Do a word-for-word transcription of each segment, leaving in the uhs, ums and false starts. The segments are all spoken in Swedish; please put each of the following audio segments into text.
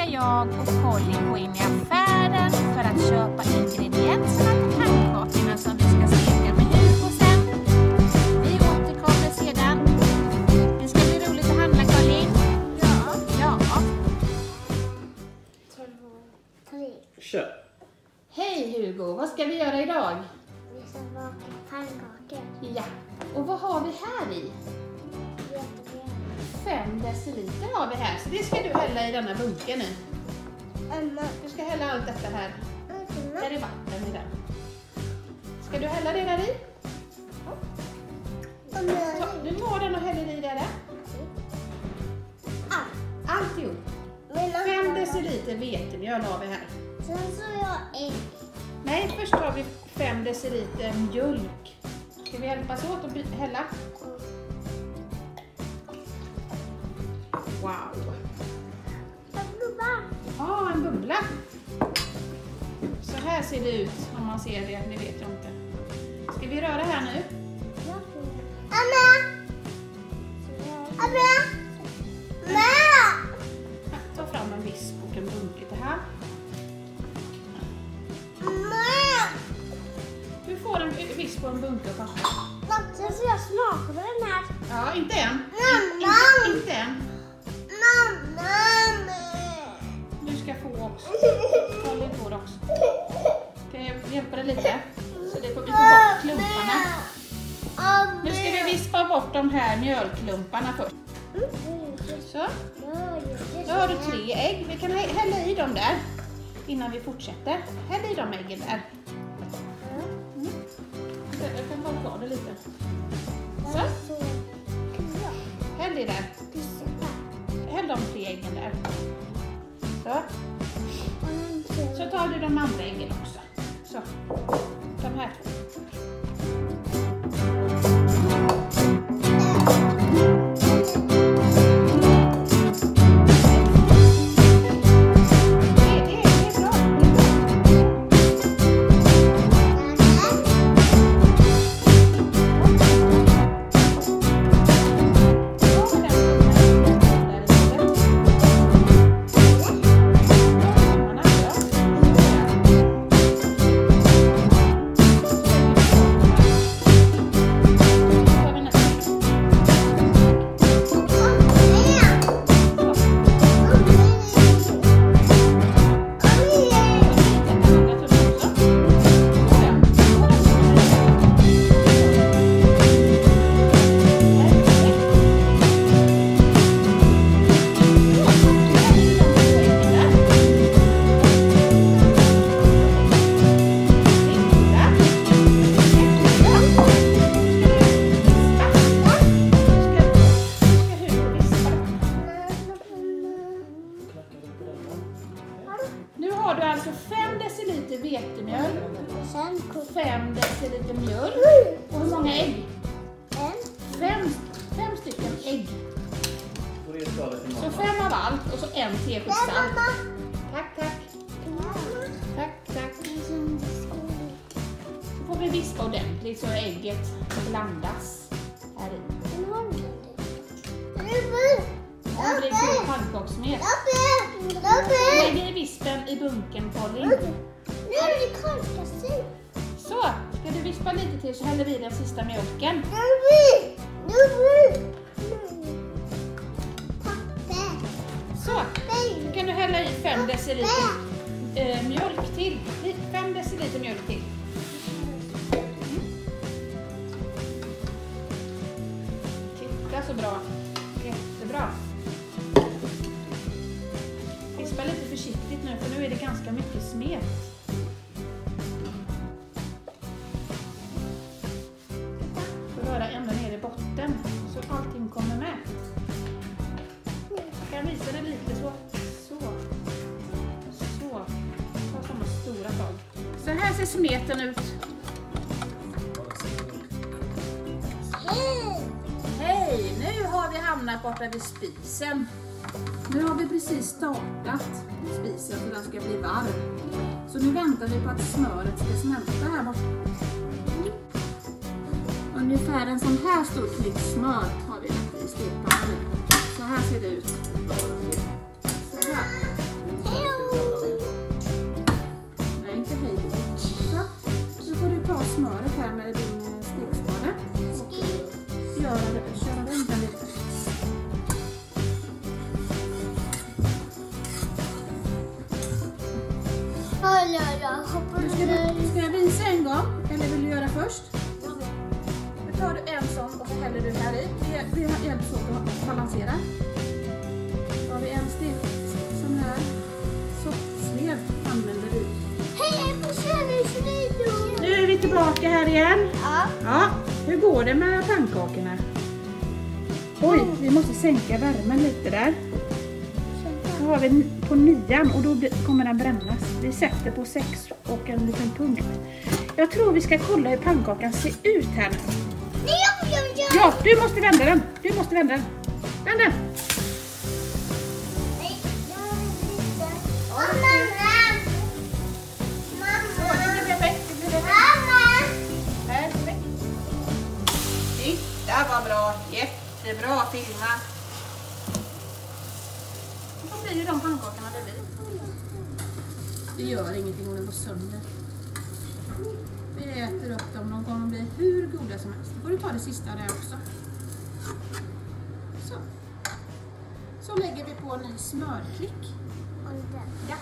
ska jag och Polly gå in i affären för att köpa ingredienserna till pannkakorna som vi ska steka med Hugo sen. Vi återkommer sedan. Det ska bli roligt att handla, Colin. Ja. Ja. Tre. Kör. Hej Hugo, vad ska vi göra idag? Vi ska baka pannkakor. Ja. Och vad har vi här i? Jättebra. Fem deciliter har vi här, så det ska du hälla i denna bunken nu. Emma. Du ska hälla allt detta här. Emma. Där är vatten i den. Ska du hälla det där i? Ta, du tar den och häller i det där. Alltihop. Fem deciliter vetemjöl har vi här. Sen så har jag ägg. Nej, först har vi fem deciliter mjölk. Ska vi hjälpas åt att hälla? Wow. En bubbla. Ja, en bubbla. Så här ser det ut om man ser det, det vet jag inte. Ska vi röra här nu? Emma! Emma! Emma! Ta fram en visp och en bunke till här. Emma! Du får en visp och en bunke och papper. Sen så jag smakar på den här. Ja, inte än. Mamma! Inte, inte än. Mamma! Du ska få också. Ta lite på det också. Kan jag hjälpa dig lite? Så det får vi få bort klumparna. Nu ska vi vispa bort de här mjölklumparna först. Så. Då har du tre ägg. Vi kan hälla i dem där innan vi fortsätter. Häll i de äggen där. Mm. Jag kan bara kvar det lite. Så. Häll i där. Häll de tre äggen där. Så. Så tar du de andra äggen också. Så. De här två. Nu har du alltså fem deciliter vetemjöl, fem deciliter mjölk och hur många ägg? Fem, fem stycken ägg. Så fem av allt och så en tesked salt. Tack, tack. Tack, tack. Så får vi vispa ordentligt så ägget blandas här i. Det blir till pannkakssmet. Lägger i vispen i bunken, Polly. Nu är det kalkassin. Så, ska du vispa lite till så häller vi den sista mjölken. Så, nu kan du hälla i fem deciliter äh, mjölk till. fem deciliter mjölk till. Mm. Titta så bra. Jättebra. Vispa lite försiktigt nu för nu är det ganska mycket smet. Så röra ända ner i botten så allting kommer med. Jag kan visa det lite så. Så. Så. Ta samma stora tag. Så här ser smeten ut. Hej! Nu har vi hamnat borta vid spisen. Nu har vi precis startat spisen för den ska bli varm. Så nu väntar vi på att smöret ska smälta här borta. Ungefär en sån här stor klick smör har vi lagt i stekpannan. Så här ser det ut. Så här. ja, ja, ja. Hoppa Nu ska, du, ska jag visa en gång, eller vill du göra först? Nu tar du en sån och så häller du här i. Vi, vi hjälps åt att balansera. Då har vi en stek sån här soppslev använder du. Hej, på kärleksvideo! Nu är vi tillbaka här igen. Ja. Ja, hur går det med pannkakorna? Oj, vi måste sänka värmen lite där. Nu har vi på nian och då kommer den brännas. Vi sätter på sex och en liten punkt. Jag tror vi ska kolla hur pannkakan ser ut här nu. Nej, jag, jag, jag. Ja, du måste vända den. Du måste vända den. Vänd den. Nej, jag vill inte. Mamma! Mamma! Det blir perfekt. Det blir perfekt. Mamma! Perfekt. Titta vad bra. Jättebra filma. Då blir ju de pannkakorna det blir. Det gör ingenting om den går sönder. Vi äter upp dem. De kommer bli hur goda som helst. Då får du ta det sista där också. Så. Så lägger vi på en ny smörklick. Ja.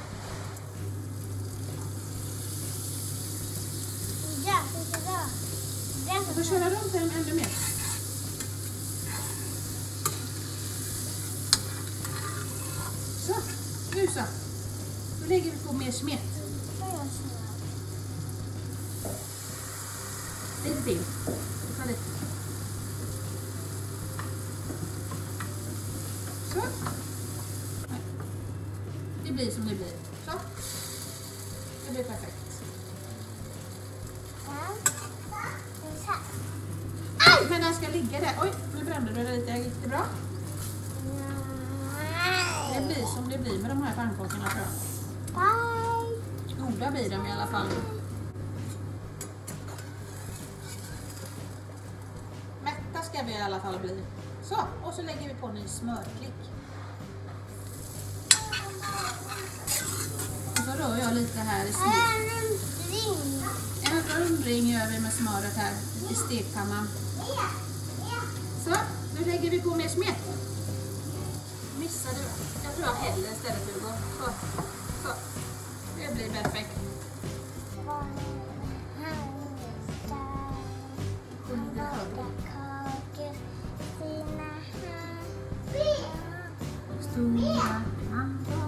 Ja, det är bra. Jag får köra runt den ännu mer. Så, nu så. Då lägger vi på mer smet. Lite till. Ta lite. Så. Nej. Det blir som det blir. Så. Det blir perfekt. Men den ska ligga där. Oj, nu brände du det lite. Gick det bra? Det blir som det blir med de här pannkakorna, tror jag. Goda blir de i alla fall. Mätta ska vi i alla fall bli. Så, och så lägger vi på en ny smörklick. Och så rör jag lite här i smet. En rundring gör vi med smöret här i stekpannan. Så, nu lägger vi på mer smet. Missade du? Jag tror jag häller istället för att gå. Så, så. Det blir perfekt. Stora pannbakor.